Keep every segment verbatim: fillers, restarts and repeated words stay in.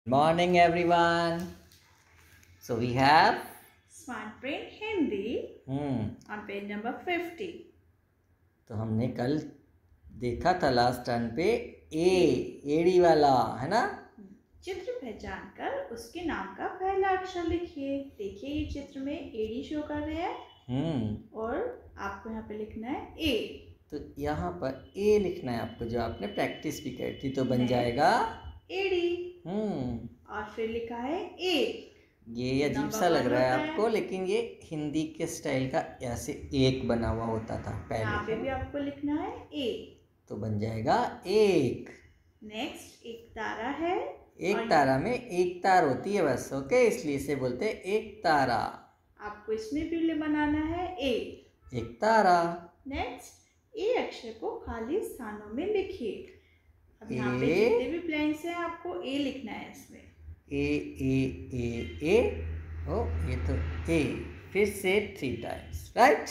Morning everyone. So we have Smart Brain Hindi hmm on page number fifty. तो हमने कल देखा था लास्ट टर्न पे ए एड़ी वाला है ना। चित्र पहचान कर उसके नाम का पहला अक्षर लिखिए। देखिए ये चित्र में एड़ी शो कर रहे हैं हम्म और आपको यहाँ पे लिखना है ए। तो यहाँ पर ए लिखना है आपको, जो आपने प्रैक्टिस भी करी थी, तो बन जाएगा एड़ी। हम्म और फिर लिखा है ए। ये अजीब सा लग रहा है आपको, लेकिन ये हिंदी के स्टाइल का ऐसे एक बना हुआ होता था पहले। यहाँ पे भी आपको लिखना है ए, तो बन जाएगा एक। नेक्स्ट एक तारा है। एक तारा में एक तार होती है बस, ओके, इसलिए इसे बोलते हैं एक तारा। आपको इसमें भी बनाना है ए, एक तारा। नेक्स्ट ए अक्षर को खाली स्थानों में लिखिए। अब यहाँ पे जितने भी ब्लैंक्स हैं आपको ए लिखना है इसमें। ए ए ए ए ओ ये तो ए, फिर से थ्री टाइम्स, राइट।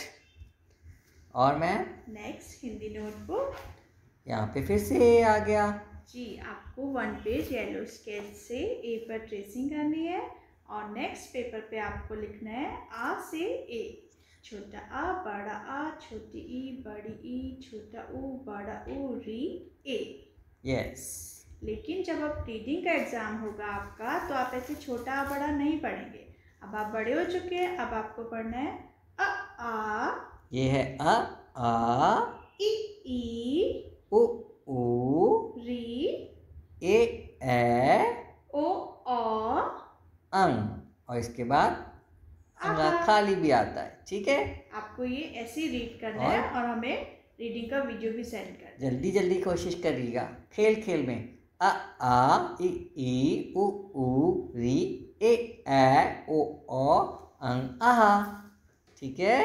और मैम नेक्स्ट हिंदी नोटबुक, यहाँ पे फिर से ए आ गया जी। आपको वन पेज येलो स्केच से ए पर ट्रेसिंग करनी है और नेक्स्ट पेपर पे आपको लिखना है आ से ए। छोटा आ, बड़ा आ, छोटी ई, बड़ी ई, छोटा ऊ, बड़ा ऊ, री, ए। यस। लेकिन जब अब रीडिंग का एग्जाम होगा आपका, तो आप ऐसे छोटा बड़ा नहीं पढ़ेंगे। अब आप बड़े हो चुके हैं, अब आपको पढ़ना है अ आ, ये है अ आ, इ ई, उ ऊ, री, ए ए, ओ औ, अंग, और इसके बाद अंगा खाली भी आता है, ठीक है। आपको ये ऐसे ही रीड करना है और हमें रीडिंग का वीडियो भी सेंड कर। जल्दी जल्दी कोशिश करिएगा, खेल खेल में। अ आ, इ ई, उ ऊ, री, ए ए, ओ ओ, अंग आहा, ठीक है।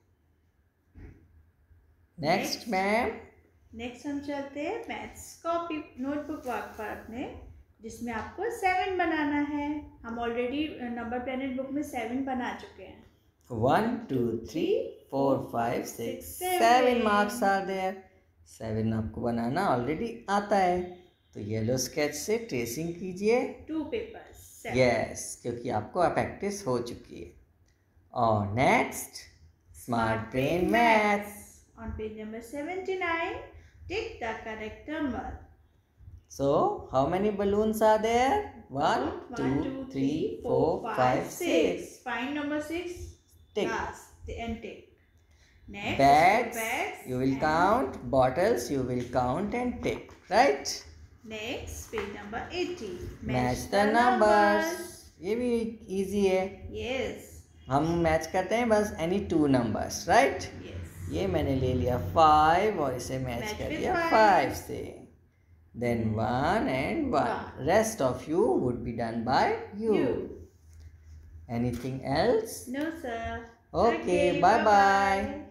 Next ma'am. नेक्स्ट हम चलते हैं मैथ्स कॉपी नोटबुक वर्क पर अपने, जिसमें आपको सेवन बनाना है। हम ऑलरेडी नंबर प्लेनेट बुक में सेवन बना चुके हैं। One two three four five six seven marks are there. Seven आपको बनाना ऑलरेडी आता है, तो येलो स्केच से ट्रेसिंग कीजिए टू पेपर्स। यस, क्योंकि आपको प्रैक्टिस हो चुकी है। और next smart brain maths on page number seventy-nine, take the correct number. So how many balloons are there? One, One, two, two, three, four, five, six. Find number six. Tick. Last and tick. Next, Bags, bags you will count. Bottles, you will count and tick. Right? Next, page number eighty. Match, Match the, the numbers. numbers. ये भी easy है. Yes. हम match करते हैं बस any two numbers, right? Yes. ये मैंने ले लिया फाइव और इसे मैच कर दिया फाइव से, then one and one. Rest of you would be done by you. Anything else? No sir. Okay, bye bye.